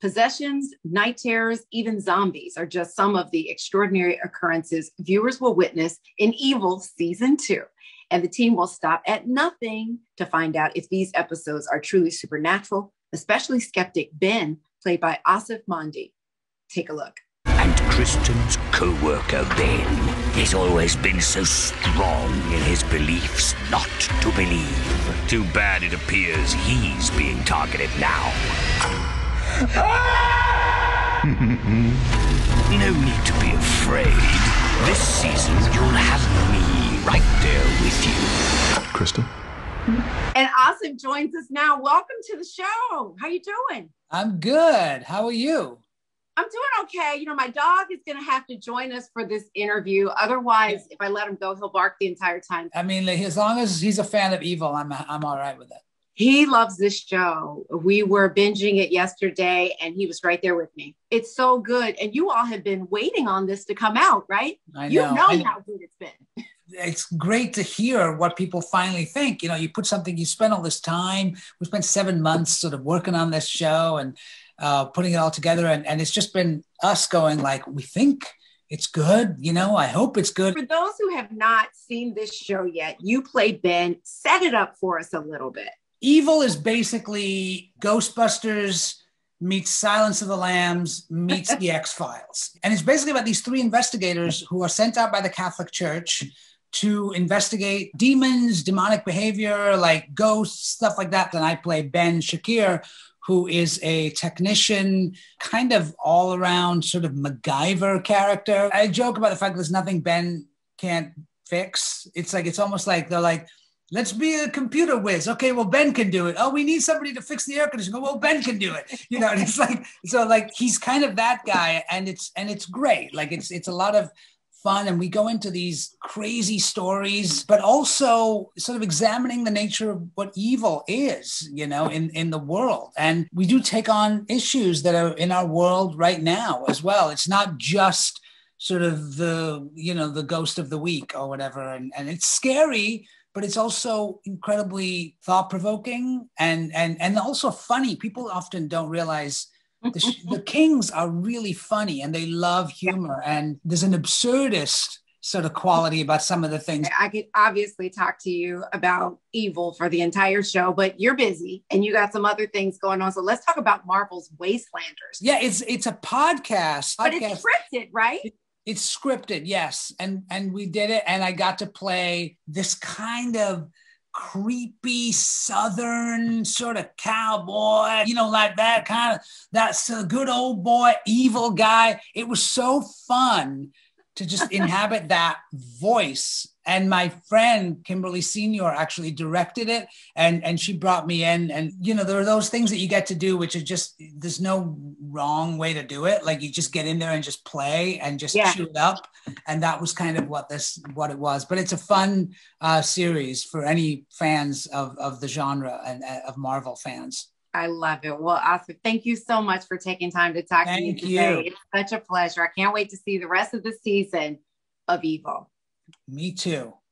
Possessions, night terrors, even zombies are just some of the extraordinary occurrences viewers will witness in Evil Season 2. And the team will stop at nothing to find out if these episodes are truly supernatural, especially skeptic Ben, played by Aasif Mandvi. Take a look. And Kristen's co-worker Ben has always been so strong in his beliefs not to believe. Too bad it appears he's being targeted now. No need to be afraid. This season you'll have me right there with you. Kristen? And Aasif joins us now. Welcome to the show. How you doing? I'm good. How are you? I'm doing okay. You know, my dog is going to have to join us for this interview. Otherwise, if I let him go, he'll bark the entire time. I mean, as long as he's a fan of Evil, I'm all right with it. He loves this show. We were binging it yesterday, and he was right there with me. It's so good. And you all have been waiting on this to come out, right? I know. You know how good it's been. It's great to hear what people finally think. You know, you put something, you spend all this time. We spent 7 months sort of working on this show and putting it all together. And it's just been us going like, we think it's good. You know, I hope it's good. For those who have not seen this show yet, you play Ben. Set it up for us a little bit. Evil is basically Ghostbusters meets Silence of the Lambs meets the X-Files. And it's basically about these three investigators who are sent out by the Catholic Church to investigate demons, demonic behavior, like ghosts, stuff like that. And I play Ben Shakir, who is a technician, kind of all around sort of MacGyver character. I joke about the fact that there's nothing Ben can't fix. It's almost like they're like, let's be a computer whiz. Okay, well, Ben can do it. Oh, we need somebody to fix the air conditioner. Well, Ben can do it. You know, and it's like, so like, he's kind of that guy, and it's great. Like it's a lot of fun, and we go into these crazy stories, but also sort of examining the nature of what evil is, you know, in the world. And we do take on issues that are in our world right now as well. It's not just sort of the ghost of the week or whatever. And it's scary, but it's also incredibly thought-provoking and also funny. People often don't realize the Kings are really funny and they love humor. And there's an absurdist sort of quality about some of the things. I could obviously talk to you about Evil for the entire show, but you're busy and you got some other things going on. So let's talk about Marvel's Wastelanders. Yeah, it's a podcast. But it's scripted, right? It's scripted, yes. And we did it. And I got to play this kind of creepy Southern sort of cowboy, you know, like that kind of, that's a good old boy, evil guy. It was so fun to just inhabit that voice. And my friend, Kimberly Senior, actually directed it. And she brought me in. And, you know, there are those things that you get to do, which are just, there's no wrong way to do it. Like you just get in there and just play and just chew it up. And that was kind of what it was. But it's a fun series for any fans of the genre and of Marvel fans. I love it. Well, Aasif, thank you so much for taking time to talk to me today. It's such a pleasure. I can't wait to see the rest of the season of Evil. Me too.